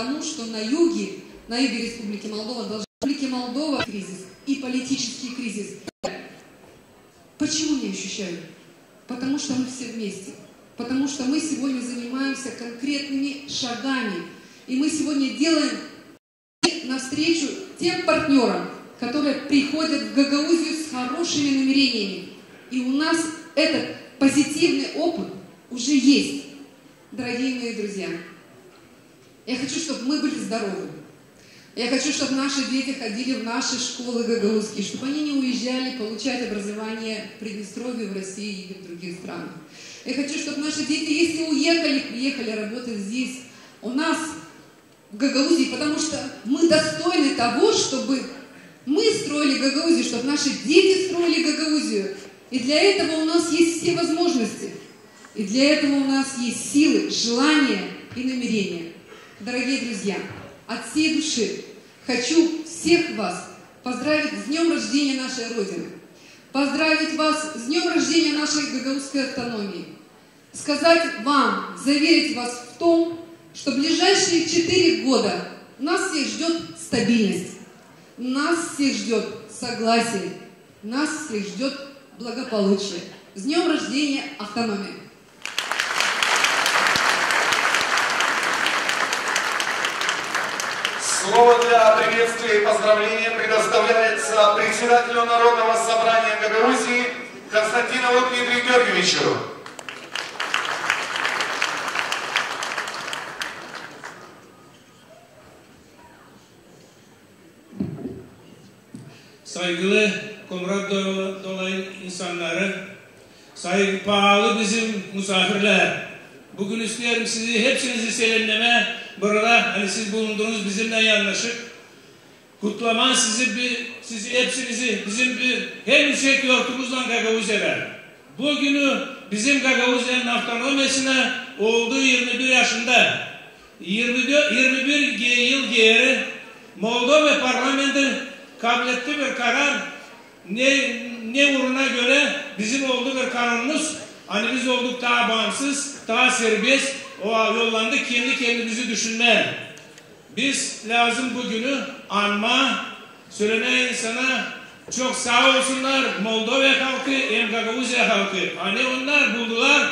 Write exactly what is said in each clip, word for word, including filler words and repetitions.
тому, что на юге, на юге Республики Молдова должна быть Республики Молдова кризис и политический кризис. Почему не ощущаю? Потому что мы все вместе. Потому что мы сегодня занимаемся конкретными шагами. И мы сегодня делаем навстречу тем партнерам, которые приходят в Гагаузию с хорошими намерениями. И у нас этот позитивный опыт уже есть. Дорогие мои друзья, я хочу, чтобы мы были здоровы. Я хочу, чтобы наши дети ходили в наши школы гагаузские, чтобы они не уезжали получать образование в Приднестровье, в России или в других странах. Я хочу, чтобы наши дети, если уехали, приехали работать здесь, у нас, в Гагаузии, потому что мы достойны того, чтобы мы строили Гагаузию, чтобы наши дети строили Гагаузию. И для этого у нас есть все возможности. И для этого у нас есть силы, желания и намерения. Дорогие друзья, от всей души хочу всех вас поздравить с днем рождения нашей Родины. Поздравить вас с днем рождения нашей гагаузской автономии. Сказать вам, заверить вас в том, что в ближайшие четыре года нас всех ждет стабильность, нас всех ждет согласие, нас всех ждет благополучие. С днем рождения автономии! Слово для приветствия и поздравления предоставляется председателю Народного собрания Гагаузии Константинову Дмитрию Георгиевичу. Saygılı Komrad Dolayı insanları, saygı pahalı bizim misafirler. Bugün isterim sizi, hepsinizi selamlama. Burada hani siz bulundunuz bizimle yanlaşık. Kutlaman sizi, bir, sizi hepsinizi bizim bir hem yüksek yortumuzla Gagavuzya'da. Bugünü bizim Gagavuzya'nın avtonomisine olduğu yirmi bir yaşında. yirmi bir yıl geri Moldova parlamenti kabul etti bir karar. Ne, ne uğruna göre bizim olduğu bir kanunumuz. Hani biz olduk daha bağımsız, daha serbest, o yollandı kendi kendimizi düşünme. Biz lazım bugünü anma, söylenen insana çok sağ olsunlar Moldova halkı, hem Gagavuzya halkı. Hani onlar buldular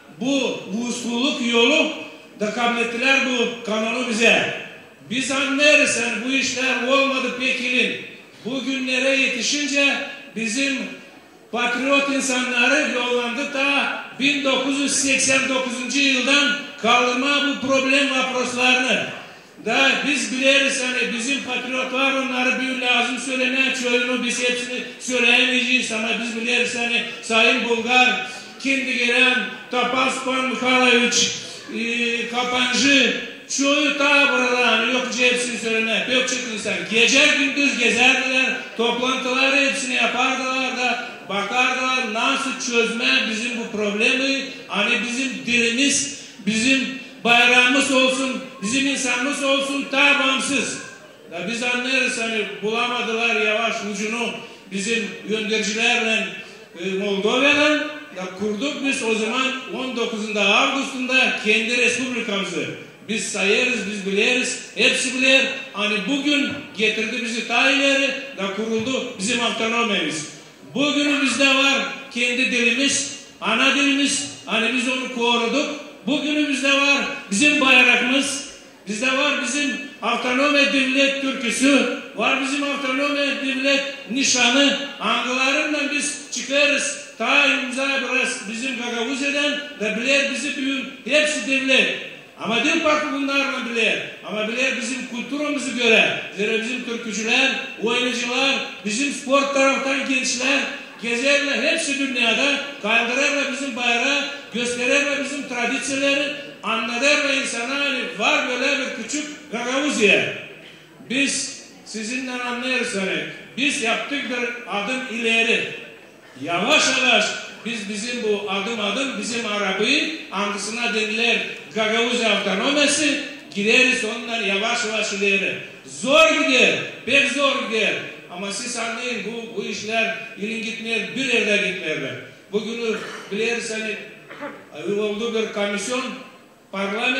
bu usulluk yolu da kabul ettiler bu kanunu bize. Biz anlarız yani bu işler olmadı pekilin. Bugünlere yetişince bizim patriot insanları yollandı da bin dokuz yüz seksen dokuzuncu yıldan kaldırma bu problem vaproslarını. Da biz biliriz hani bizim patriotlar onları bir lazım söylemeye çözümü biz hepsini söyleyemeyeceğiz ama biz biliriz hani Sayın Bulgar, kendi gelen Topaspan Mikhailovich, e, Kapancı, çoğu ta burada hani yok hepsini söylemeye pek çok insan. Gece gündüz gezerdiler, toplantıları hepsini yapardılar da bakardılar nasıl çözme bizim bu problemi, hani bizim dilimiz, bizim bayrağımız olsun, bizim insanımız olsun ta bağımsız. Da biz anlarız hani bulamadılar yavaş ucunu bizim göndericilerle e, Moldova'dan da kurduk biz o zaman on dokuzunda Ağustos'unda kendi respublikamızı. Biz sayarız, biz biliriz, hepsi bilir. Hani bugün getirdi bizi ta ileri da kuruldu bizim avtonomimiz. Bugün bizde var kendi dilimiz, ana dilimiz, hani biz onu koruduk. Bugünümüzde var bizim bayrakımız, bizde var bizim avtonomi devlet türküsü, var bizim avtonomi devlet nişanı. Angılarından biz çıkarız, ta imza biraz bizim Gagavuzya'dan da bilir bizi büyük, hepsi devlet. Ama dil farklı bunlarla bilir, ama bilir bizim kültürümüzü göre. Zira bizim türkücüler, oyuncular, bizim spor taraftan gençler, gezerler hepsi dünyada, kaldırırlar bizim bayrağı, gösterirler bizim tradisyoları, anlatırlar insana hani var böyle bir küçük Gagavuzya. Biz sizinle anlayırız hani, biz yaptık bir adım ileri. Yavaş yavaş biz bizim bu adım adım bizim arabayı hangısına denilir Gagavuzya avtonomisi gideriz ondan yavaş yavaş ileri. Zor gider, pek zor gider. Ama siz anlayın bu, bu işler ilin gitmeyer, bir yerde gitmeyerler. Bugünü biliriz hani oldu bir komisyon, parlament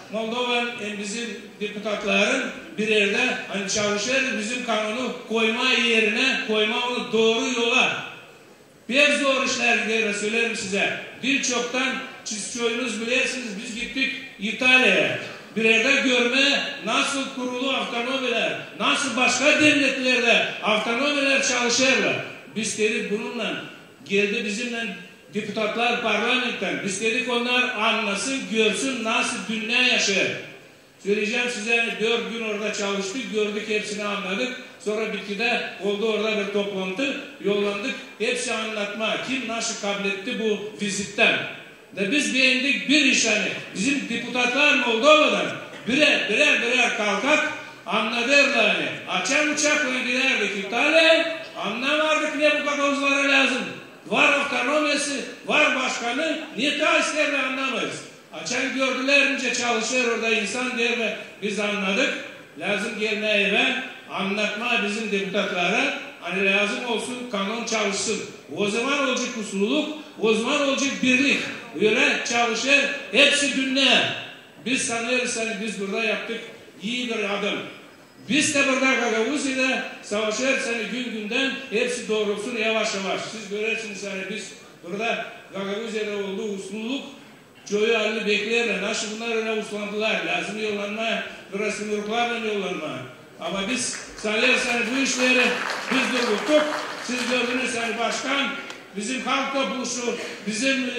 Moldova'nın bizim deputatların bir yerde hani çalışır bizim kanunu koyma yerine koyma onu doğru yola. Bir zor işler diye söylerim size. Birçoktan siz çoğunuz bilirsiniz biz gittik İtalya'ya. Bir yerde görme nasıl kurulu avtonomiler, nasıl başka devletlerde avtonomiler çalışırlar. Biz dedik bununla geldi bizimle deputatlar parlamentten. Biz dedik onlar anlasın, görsün nasıl dünya yaşıyor. Söyleyeceğim size yani dört gün orada çalıştık, gördük hepsini anladık. Sonra bitkide oldu orada bir toplantı, yollandık. Hepsi anlatma. Kim nasıl kabul etti bu vizitten. De biz beğendik bir iş hani. Bizim deputatlar Moldova'dan birer birer birer kalkak anladılar hani. Açan uçakla giderdik İtalya'ya. Anlamadık ne bu kadar lazım. Var avtonomisi, var başkanı. Niye ta isterler anlamayız. Açan gördülerince çalışır orada insan diye ve biz anladık. Lazım gelmeye ve anlatma bizim deputatlara. Hani lazım olsun kanun çalışsın. O zaman olacak usululuk, o zaman olacak birlik. Öyle çalışır, hepsi dünya. Biz sanıyoruz hani biz burada yaptık iyi bir adım. Biz de burada Gagavuzya'da savaşır hani gün günden hepsi doğrulsun yavaş yavaş. Siz görürsünüz hani biz burada Gagavuzya'da olduğu usululuk çoğu halini beklerler. Nasıl bunlar öyle uslandılar. Lazım yollanmaya, burası mürklarla yollanmaya. Ama biz sanıyoruz hani bu işleri biz durduk. Siz gördünüz hani başkan, bizim halk topluluğu, bizim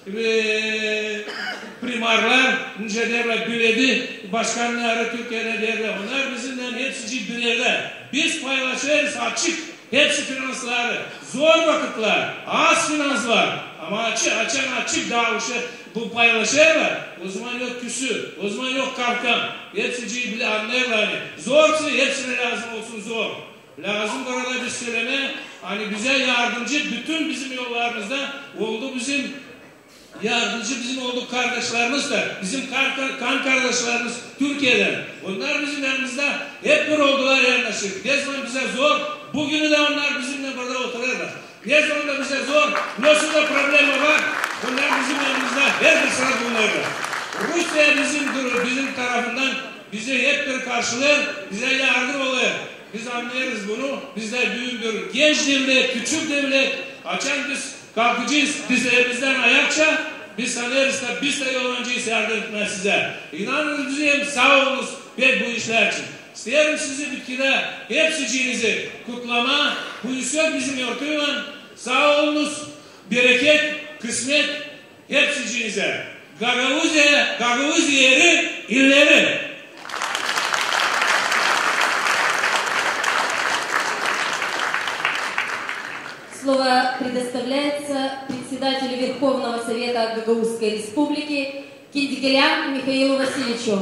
e, primarlar, nice derler, büledi, başkanları Türkiye'de derler. Onlar bizimle hepsi bir yerde. Biz paylaşırız açık. Hepsi finansları. Zor vakitler. Az finans var. Ama açık, açan açık davuşu bu paylaşırlar. O zaman yok küsü. O zaman yok kalkan. Hepsi bile anlarlar. Zorsa hepsine lazım olsun zor. Lazım orada bir söyleme. Hani bize yardımcı bütün bizim yollarımızda oldu bizim yardımcı bizim oldu kardeşlerimiz de. Bizim kan, kan kardeşlerimiz Türkiye'den. Onlar bizim yanımızda hep bir oldular yanlaşık. Ne zaman bize zor. Bugünü de onlar bizimle burada otururlar. Ne zaman da bize zor. Nasıl da problemi var. Onlar bizim yanımızda her bir sıra bunlarla. Rusya bizim bizim tarafından bize hep bir karşılıyor. Bize yardım oluyor. Biz anlayırız bunu. Bizler büyük bir genç devlet, küçük devlet. Açan biz kalkacağız dizlerimizden ayakça. Biz sanırız da biz de yolancıyız yardım etmez size. İnanın bizim sağ olunuz ve bu işler için. İsterim sizi bitkide hepsiciğinizi kutlama. Bu iş yok bizim yortuyla. Sağ olunuz, bereket, kısmet hepsiciğinize. Gagavuzya, Gagavuzya yeri, illeri. Слово предоставляется председателю Верховного Совета Гагаузской Республики Киндигелян Михаилу Васильевичу.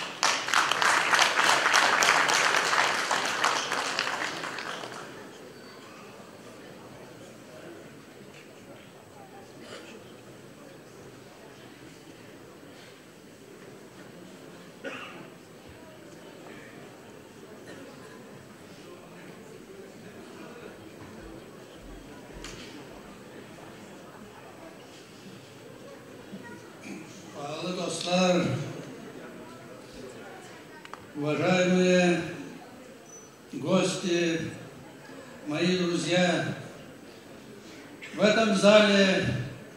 Достар, уважаемые гости, мои друзья, в этом зале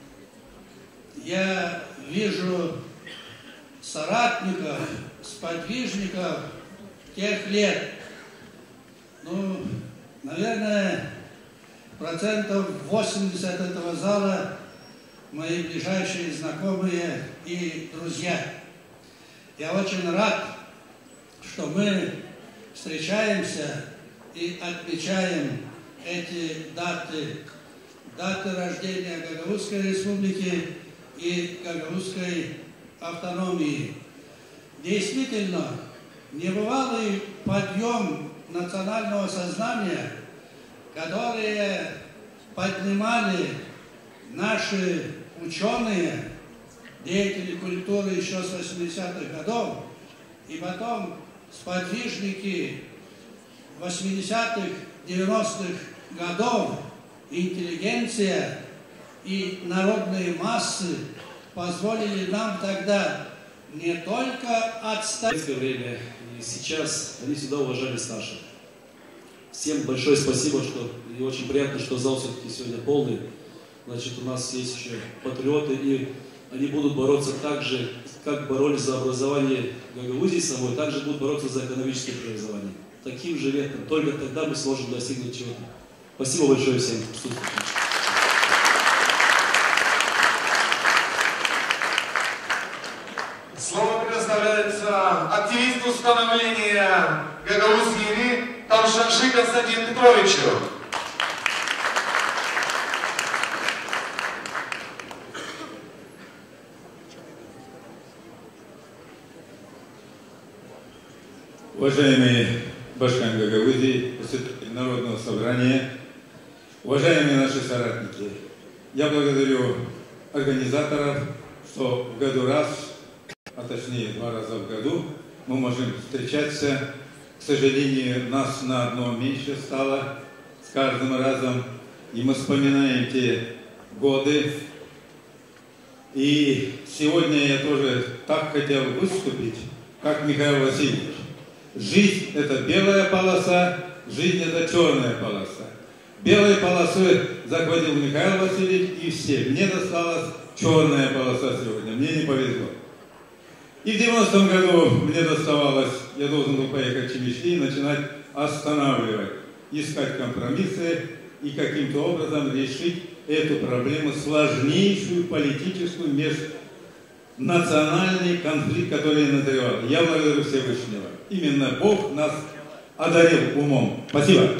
я вижу соратников, сподвижников тех лет. Ну, наверное, процентов восемьдесят этого зала мои ближайшие знакомые и друзья. Я очень рад, что мы встречаемся и отмечаем эти даты, даты рождения Гагаузской Республики и Гагаузской автономии. Действительно, небывалый подъем национального сознания, которые поднимали наши ученые, деятели культуры еще с восьмидесятых годов, и потом сподвижники восьмидесятых, девяностых годов, интеллигенция и народные массы позволили нам тогда не только отстать. В советское время и сейчас они всегда уважали старших. Всем большое спасибо, что и очень приятно, что зал все-таки сегодня полный. Значит, у нас есть еще патриоты, и они будут бороться так же, как боролись за образование Гагаузии самой, также будут бороться за экономическое преобразование. Таким же ветром. Только тогда мы сможем достигнуть чего-то. Спасибо большое всем. Слово предоставляется активисту становления Гагаузии Талшанши Константину Петровичу. Уважаемые Башкан Гагаузии, представители Народного собрания, уважаемые наши соратники, я благодарю организаторов, что в году раз, а точнее два раза в году, мы можем встречаться. К сожалению, нас на одно меньше стало с каждым разом, и мы вспоминаем те годы. И сегодня я тоже так хотел выступить, как Михаил Васильевич. Жизнь – это белая полоса, жизнь – это черная полоса. Белой полосой захватил Михаил Васильевич и все. Мне досталась черная полоса сегодня, мне не повезло. И в девяностом году мне доставалось, я должен был поехать в Чемишли и начинать останавливать, искать компромиссы и каким-то образом решить эту проблему, сложнейшую политическую межнациональный конфликт, который назревал. Я благодарю Всевышнего. Именно Бог нас одарил умом. Спасибо.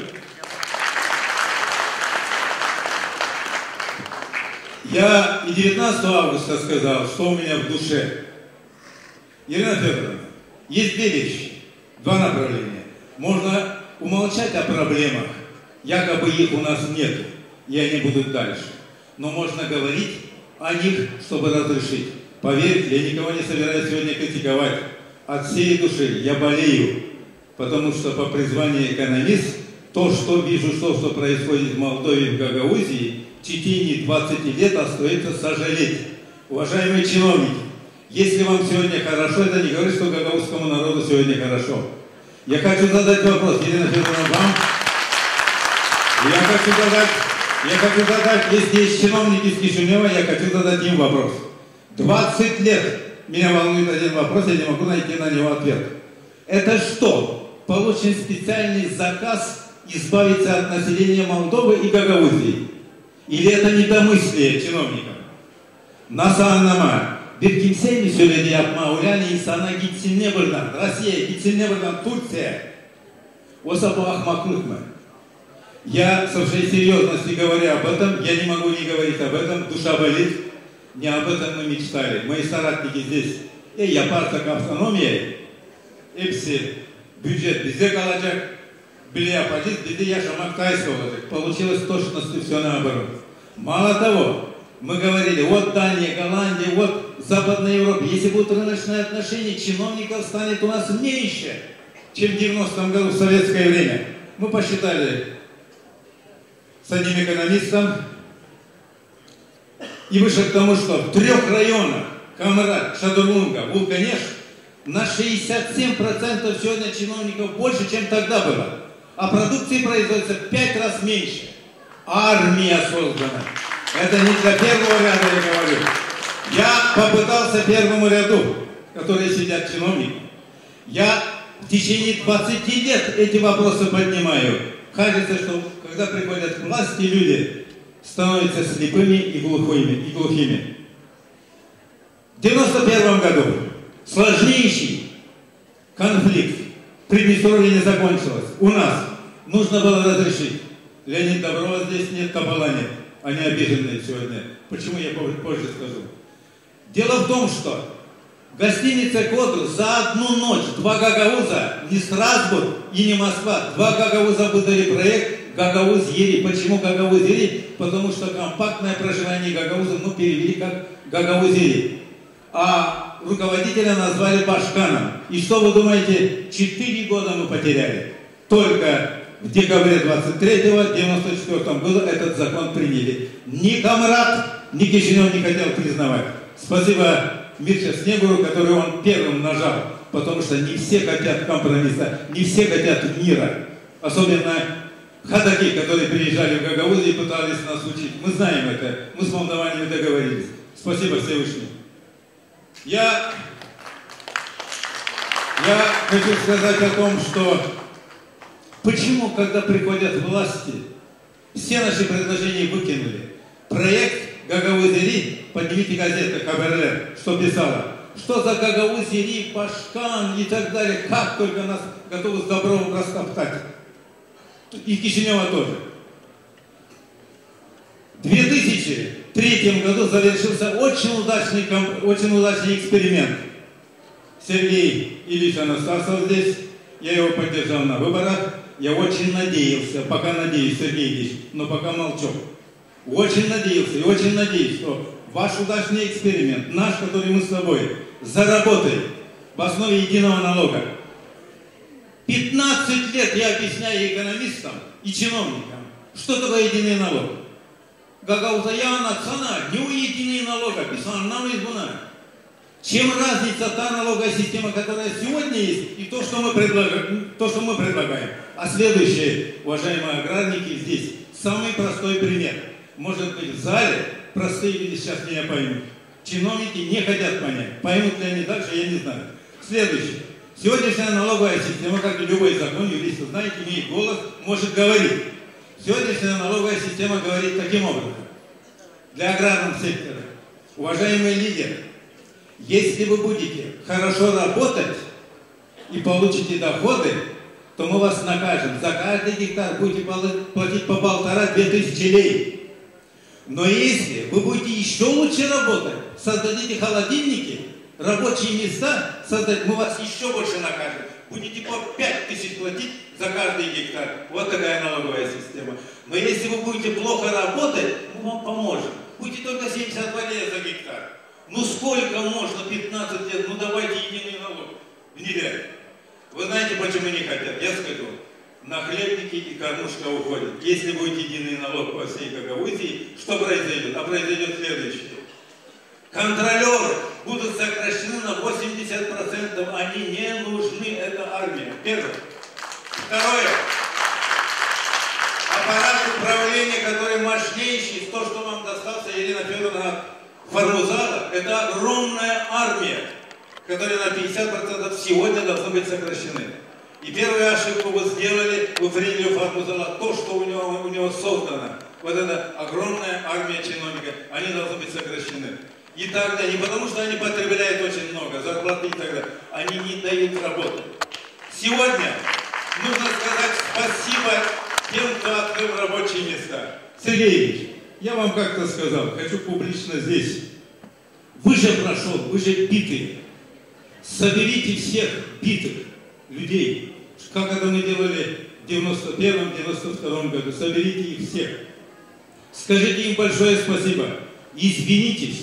Я и девятнадцатого августа сказал, что у меня в душе. Ирина Федоровна, есть две вещи, два направления. Можно умолчать о проблемах, якобы их у нас нет, и они будут дальше. Но можно говорить о них, чтобы разрешить. Поверьте, я никого не собираюсь сегодня критиковать. От всей души я болею, потому что по призванию экономист, то, что вижу, то, что происходит в Молдове и в Гагаузии, в течение двадцати лет остается сожалеть. Уважаемые чиновники, если вам сегодня хорошо, это не говорит, что гагаузскому народу сегодня хорошо. Я хочу задать вопрос, Елена Федоровна, вам. Я хочу задать, я хочу задать, если есть чиновники из Кишинева, я хочу задать им вопрос. двадцать лет меня волнует один вопрос, я не могу найти на него ответ. Это что? Получен специальный заказ избавиться от населения Молдовы и Гагаузии? Или это недомыслие чиновников? Насаннама. Bir kimse mi söyledi yapma ulan insana gitsin ne buradan? Россия, gitsin ne buradan? Турция. Оса bu ahmaklık mı? Я со всей серьезности говоря об этом, я не могу не говорить об этом, душа болит. Не об этом мы мечтали. Мои соратники здесь. Ey yaparsak автономия, hepsi бюджет bize kalacak. Bile yapacağız, bir de yaşamak tayska olacak. Получилось точности все наоборот. Мало того, мы говорили, вот Дания, Голландия, вот Западная Европа. Если будут рыночные отношения, чиновников станет у нас меньше, чем в девяностом году в советское время. Мы посчитали с одним экономистом и вышли к тому, что в трех районах, Камрат, Шадурлунга, Вулканеш, на шестьдесят семь процентов сегодня чиновников больше, чем тогда было. А продукции производится в пять раз меньше. Армия создана. Это не для первого ряда, я говорю. Я попытался первому ряду, которые сидят чиновники. Я в течение двадцати лет эти вопросы поднимаю. Кажется, что когда приходят к власти люди, становятся слепыми и глухими. И глухими. В девяносто первом году сложнейший конфликт в Приднестровье не закончилось. У нас нужно было разрешить. Леонид Доброва здесь нет, Кабала нет. Они обиженные сегодня. Почему, я позже скажу. Дело в том, что гостиница «Кодус» за одну ночь два гагауза, не Страсбург и не Москва, два гагауза выдали проект Гагауз-Ери. Почему Гагауз-Ери? Потому что компактное проживание гагаузов мы перевели как Гагауз-Ери. А руководителя назвали Башканом. И что вы думаете? Четыре года мы потеряли. Только в декабре двадцать третьего девяносто четвёртом году этот закон приняли. Ни Камрат, ни Кишинев не хотел признавать. Спасибо Мирча Снегуру, который он первым нажал, потому что не все хотят компромисса, не все хотят мира. Особенно ходаки, которые приезжали в Гагаузию и пытались нас учить. Мы знаем это, мы с молдаванами договорились. Спасибо Всевышнему. Я, я хочу сказать о том, что почему, когда приходят власти, все наши предложения выкинули. Проект Гагаузери, поднимите газету ХБР, что писала, что за Гагаузери, Пашкан и так далее, как только нас готовы с добром растоптать. И Кишинева тоже. В две тысячи третьем году завершился очень удачный, очень удачный эксперимент. Сергей Ильич Анастасов здесь, я его поддержал на выборах. Я очень надеялся, пока надеюсь, Сергей Ильич, но пока молчу. Очень надеялся и очень надеюсь, что ваш удачный эксперимент, наш, который мы с тобой заработаем в основе единого налога. пятнадцать лет я объясняю экономистам и чиновникам, что такое единый налог. Гагаузаяна цена, не у единый налог, писал нам из Буна. Чем разница та налоговая система, которая сегодня есть, и то, что мы предлагаем, то, что мы предлагаем. А следующее, уважаемые аграрники, здесь самый простой пример. Может быть, в зале простые люди сейчас меня поймут. Чиновники не хотят понять. Поймут ли они дальше, я не знаю. Следующее. Сегодняшняя налоговая система, как и любой закон, юристы, знаете, имеет голос, может говорить. Сегодняшняя налоговая система говорит таким образом. Для аграрного сектора. Уважаемые лидеры, если вы будете хорошо работать и получите доходы, то мы вас накажем. За каждый гектар будете платить по полтора-две тысячи лей. Но если вы будете еще лучше работать, создадите холодильники, рабочие места создать, мы вас еще больше накажем. Будете по пять тысяч платить за каждый гектар. Вот такая налоговая система. Но если вы будете плохо работать, мы вам поможем. Будете только семьдесят два лет за гектар. Ну сколько можно, пятнадцать лет, ну давайте единый налог внедрять. Вы знаете, почему не хотят? Я скажу. Нахлебники и кормушка уходят. Если будет единый налог по всей Гагаузии, что произойдет? А произойдет следующее. Контролеры будут сокращены на восемьдесят процентов. Они не нужны, это армия. Первое. Второе. Аппарат управления, который мощнейший, то, что вам достался, Елена Федоровна, Фармузала, это огромная армия, которая на пятьдесят процентов сегодня должна быть сокращены. И первую ошибку вы сделали, вы приняли у Фармузала то, что у него, у него создано. Вот эта огромная армия чиновников, они должны быть сокращены. И тогда, не потому что они потребляют очень много, зарплаты и так далее, они не дают работы. Сегодня нужно сказать спасибо тем, кто открыл рабочие места. Сергей Ильич, я вам как-то сказал, хочу публично здесь. Вы же прошел, вы же битый. Соберите всех битых людей, как это мы делали в девяносто первом — девяносто втором году. Соберите их всех. Скажите им большое спасибо. Извинитесь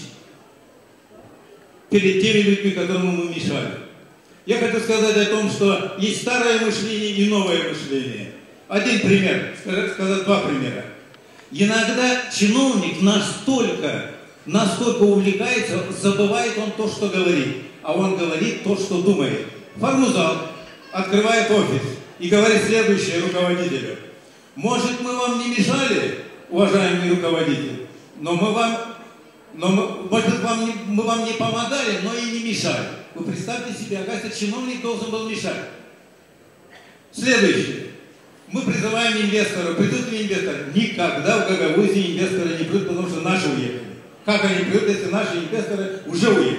перед теми людьми, которым мы мешали. Я хочу сказать о том, что есть старое мышление и новое мышление. Один пример, сказать, сказать два примера. Иногда чиновник настолько, настолько увлекается, забывает он то, что говорит, а он говорит то, что думает. Фармузал открывает офис и говорит следующее руководителю. Может, мы вам не мешали, уважаемый руководитель, но мы вам, но мы, может, вам не, мы вам не помогали, но и не мешали. Вы представьте себе, оказывается, чиновник должен был мешать. Следующее. Мы призываем инвесторов. Придут ли инвесторы? Никогда в Гагаузии инвесторы не придут, потому что наши уехали. Как они придут, если наши инвесторы уже уехали?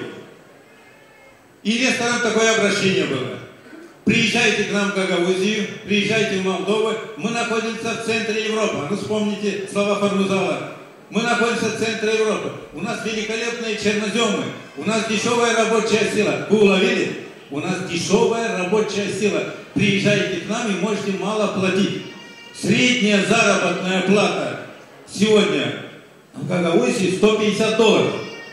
Инвесторам такое обращение было. Приезжайте к нам в Гагаузию, приезжайте в Молдову. Мы находимся в центре Европы. Ну, вспомните слова Фармузала. Мы находимся в центре Европы. У нас великолепные черноземы. У нас дешевая рабочая сила. Вы уловили? У нас дешевая рабочая сила. Приезжайте к нам и можете мало платить. Средняя заработная плата сегодня в Гагаузии сто пятьдесят долларов.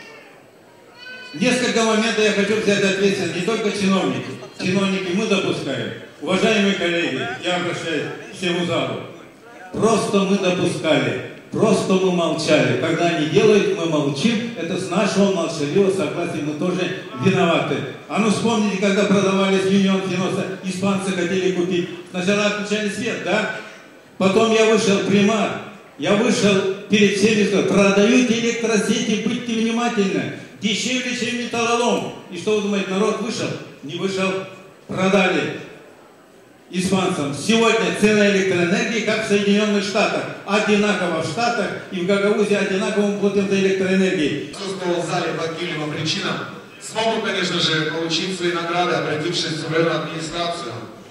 Несколько моментов я хочу взять ответственность. Не только чиновники. Чиновники мы допускаем. Уважаемые коллеги, я обращаюсь к всему залу. Просто мы допускали. Просто мы молчали. Когда они делают, мы молчим. Это с нашего молчаливого согласия мы тоже виноваты. А ну вспомните, когда продавались Юнион Финоса, испанцы хотели купить. Сначала отключали свет, да? Потом я вышел, примар. Я вышел перед всеми, сказал, продаете электросети, будьте внимательны. Дешевле, чем металлолом. И что вы думаете, народ вышел? Не вышел. Продали испанцам. Сегодня цена электроэнергии, как в Соединенных Штатах. Одинаково в Штатах и в Гагаузии одинаково мы платим за электроэнергию. Отсутствовал в зале по каким-либо причинам, смогут, конечно же, получить свои награды, обратившись в районную администрацию.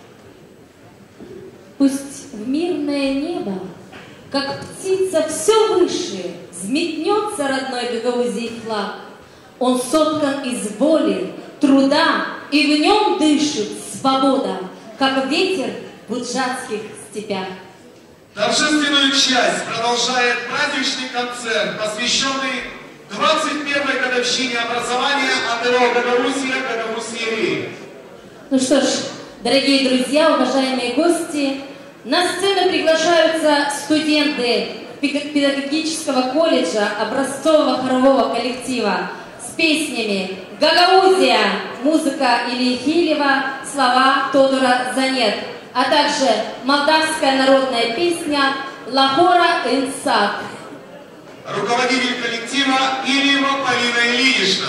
Пусть в мирное небо, как птица все выше, взметнется родной Гагаузии флаг. Он соткан из воли, труда, и в нем дышит свобода, как ветер в буджатских степях. Торжественную часть продолжает праздничный концерт, посвященный двадцать первой годовщине образования АТО Гагаузия, Гагаузия. Ну что ж, дорогие друзья, уважаемые гости, на сцену приглашаются студенты педагогического колледжа образцового хорового коллектива с песнями «Гагаузия», музыка Ильи Хилева, слова Тодора Занет, а также молдавская народная песня «Лахора Инсак». Руководитель коллектива Ильева Полина Ильинична.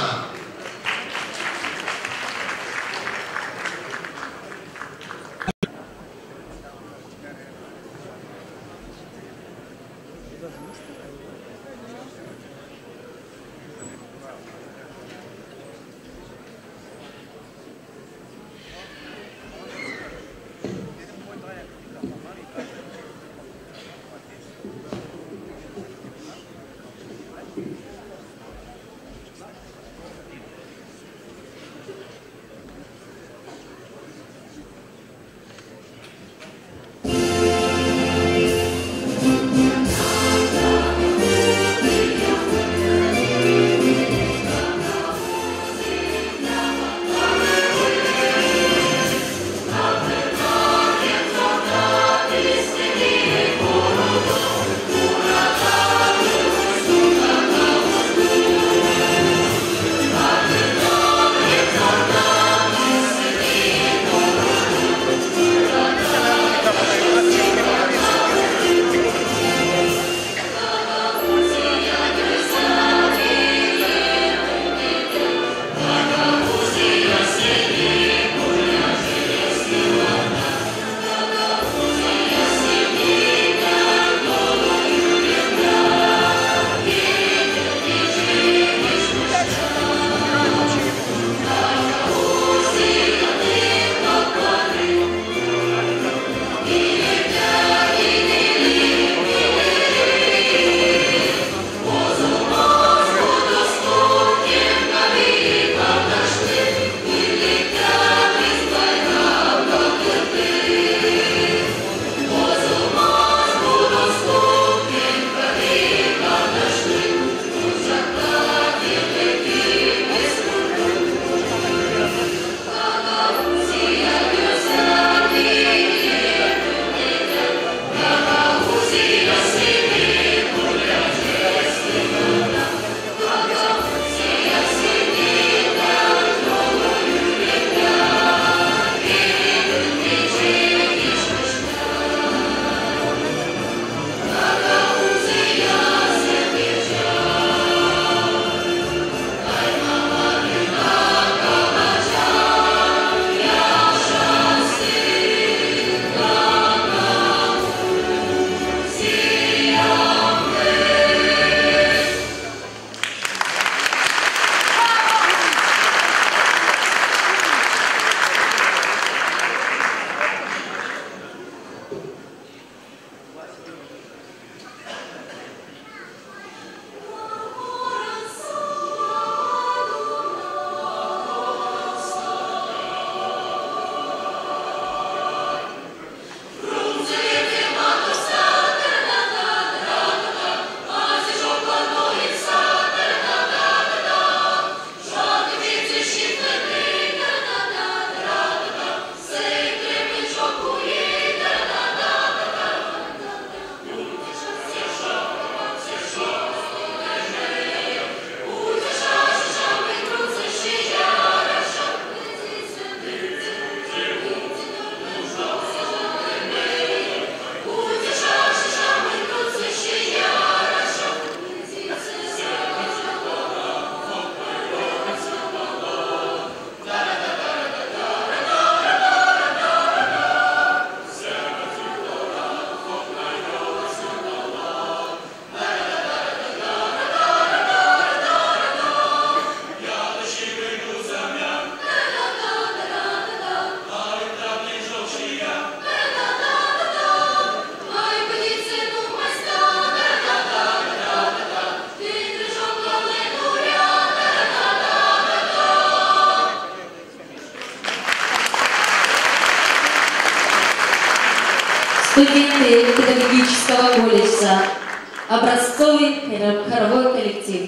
студенты педагогического колледжа, образцовый хоровой коллектив.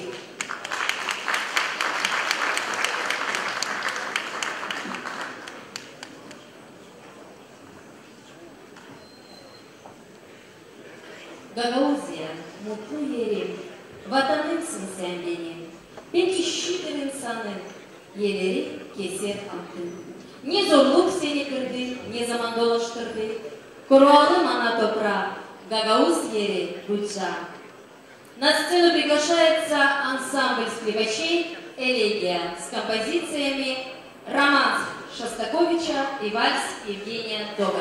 Гагаузия, мутlu yerim, vatanımsın sen benim. Peki şükür insanın, yeleri keser attın. Ne zorluk seni kırdı, ne zaman dolaştırdı. Круалым она топра, Гагауз ери Буджа. На сцену приглашается ансамбль скрипачей «Элегия» с композициями «Романс» Шостаковича и вальс Евгения Дога.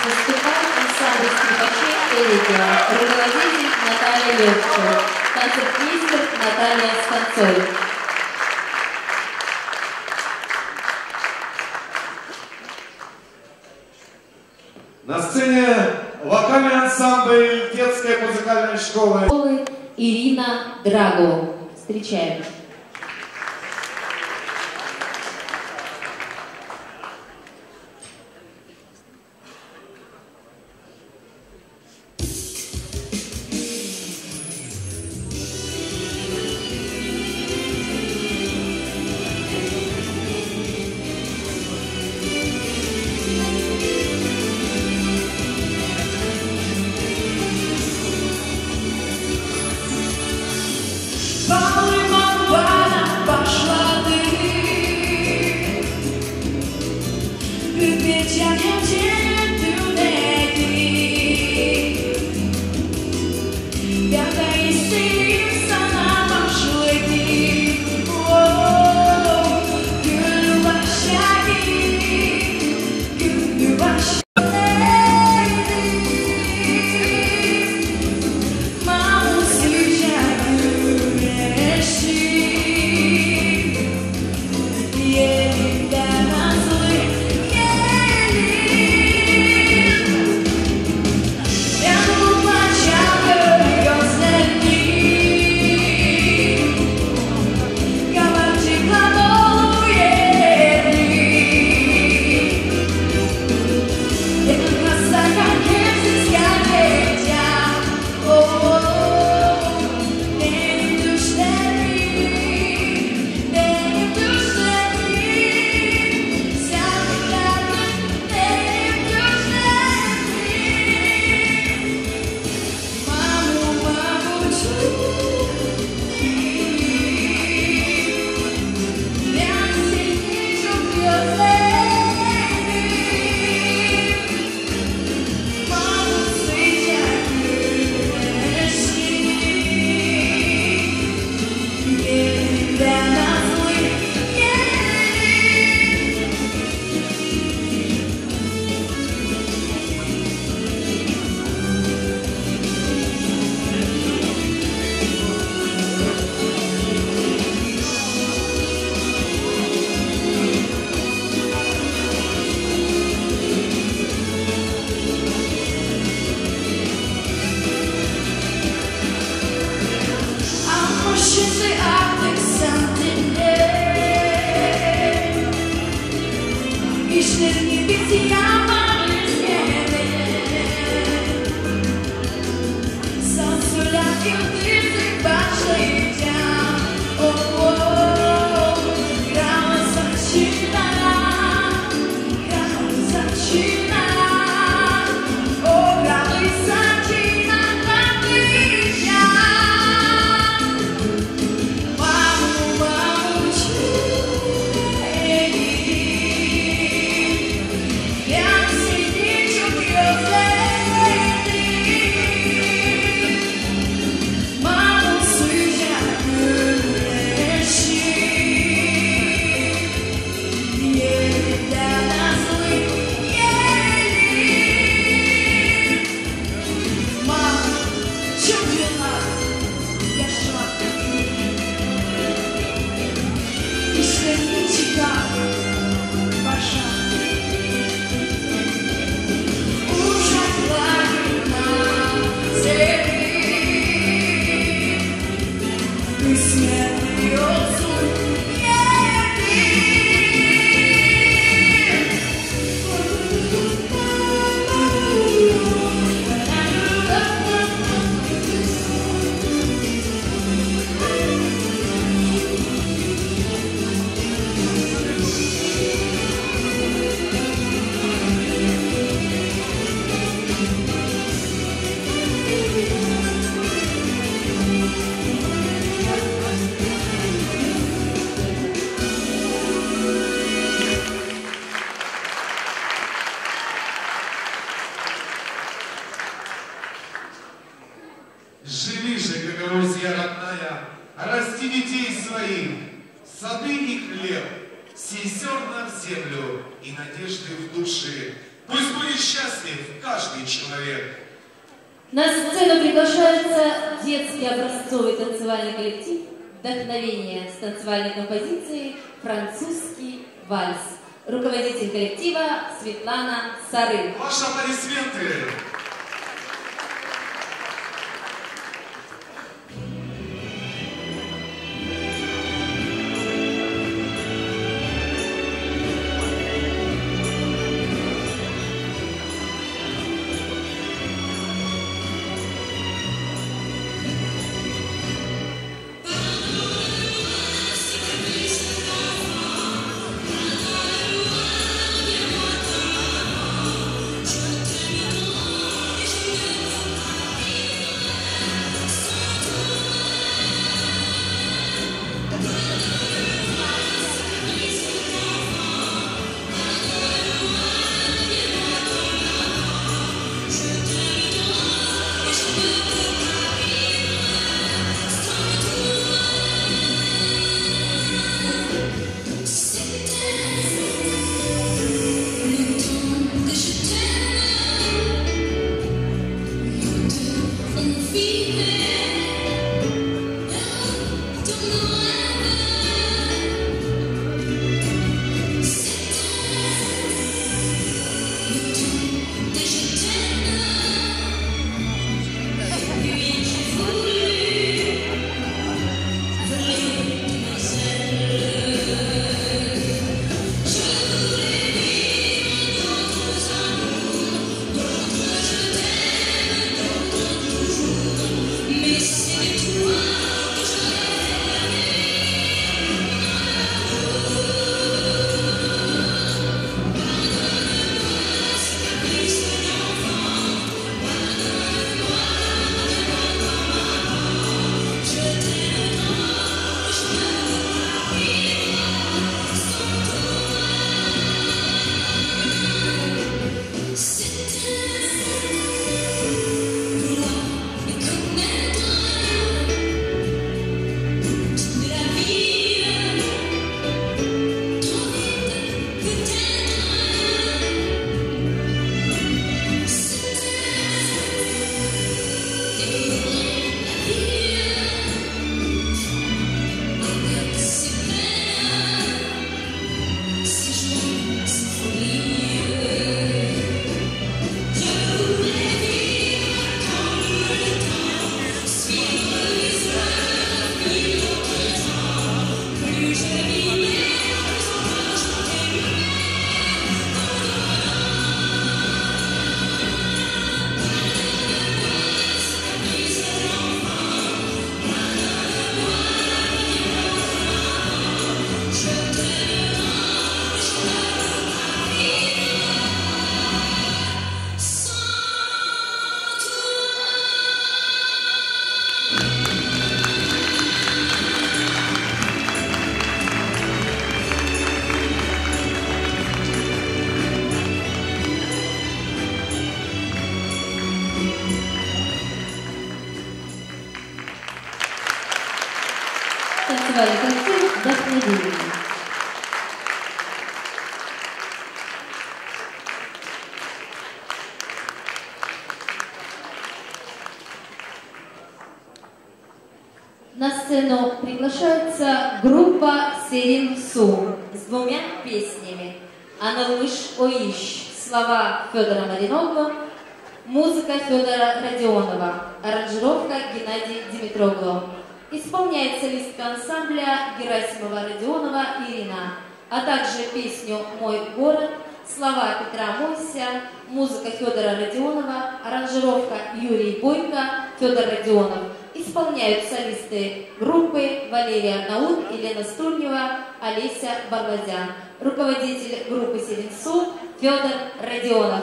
Выступает ансамбль скрипачей Элитера, руководитель Наталья Левчева, концертмейстер Наталья Сконцой. На сцене вокальный ансамбль детской музыкальной школы Ирина Драго. Встречаем. Живи же, Гагаузия родная, расти детей своих, сады и хлеб, сей зерна в землю и надежды в душе. Пусть будет счастлив каждый человек. На сцену приглашается детский образцовый танцевальный коллектив «Вдохновение» с танцевальной композицией «Французский вальс». Руководитель коллектива Светлана Сары. Ваши аплодисменты. Танцевальный коллектив «Вдохновение». На сцену приглашается группа «Серин Су» с двумя песнями «Аналыш Оищ», слова Федора Маринова, музыка Федора Родионова, аранжировка Геннадий Димитроглу. Исполняет солистка ансамбля Герасимова Родионова Ирина, а также песню «Мой город», слова Петра Мойся, музыка Федора Родионова, аранжировка Юрий Бойко, Федор Родионов. Исполняют солисты группы Валерия Арнаут, Елена Стульнева, Олеся Барлазян. Руководитель группы «Селенсу» Федор Родионов.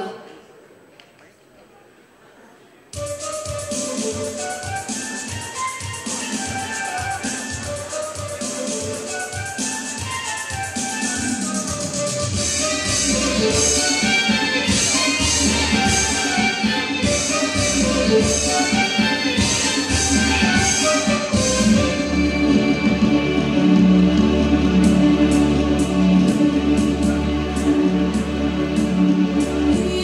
Yeah.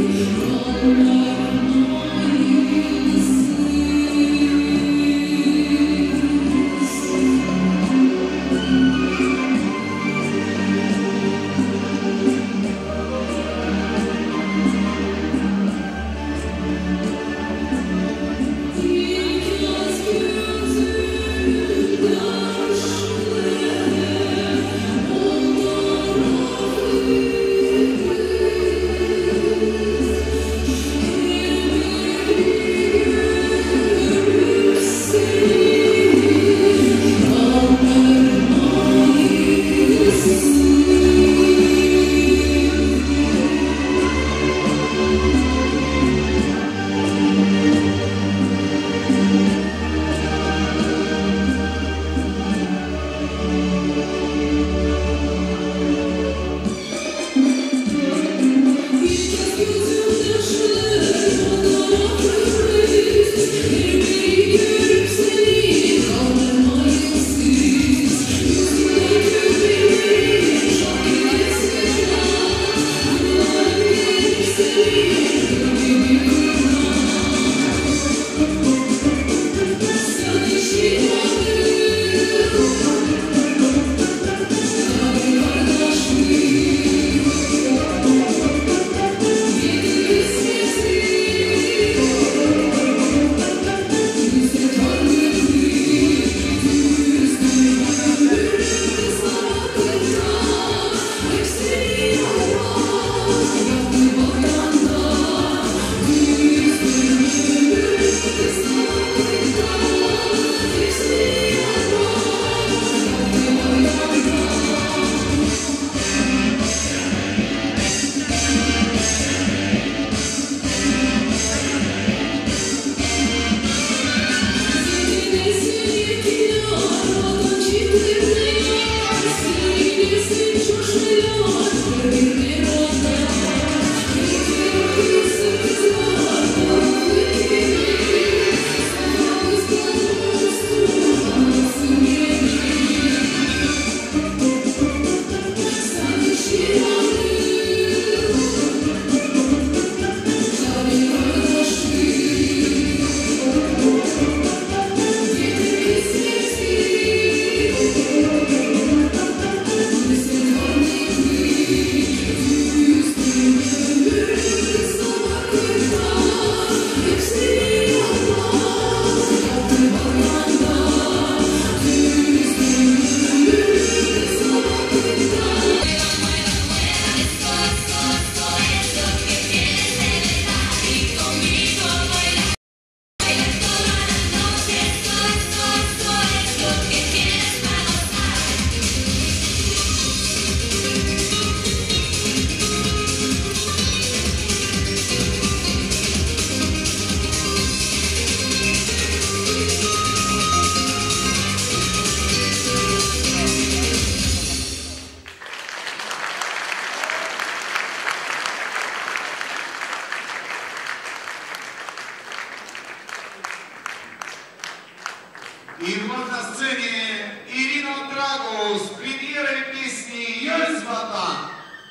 И вновь на сцене Ирина Драгу с премьерой песни «Есть вода».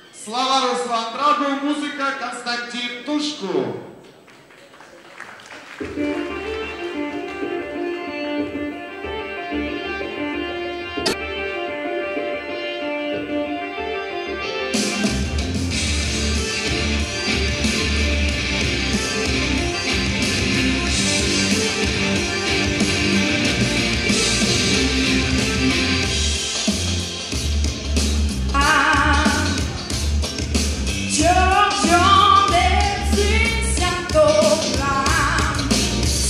Слова Руслан Драгу, музыка Константин Тушку. Yo, yo, de sin santo plan.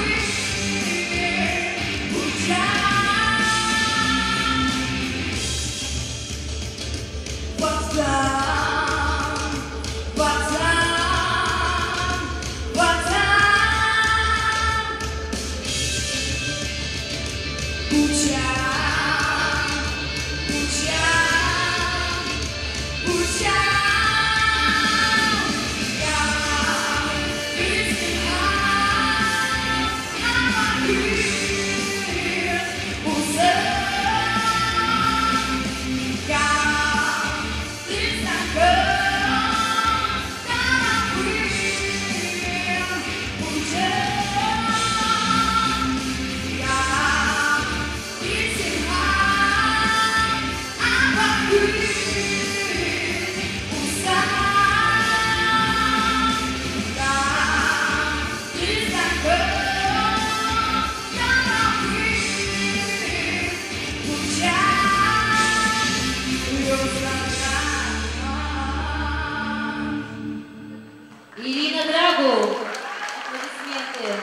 Ирина Драгу. Аплодисменты.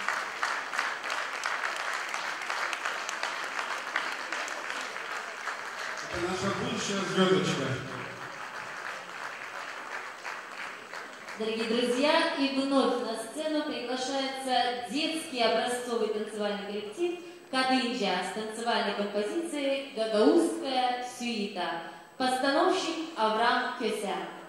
Это наша будущая звездочка. Дорогие друзья, и вновь на сцену приглашается детский образцовый танцевальный коллектив «Кадынджа» с танцевальной композицией «Гагаузская сюита». Постановщик Авраам Кёся.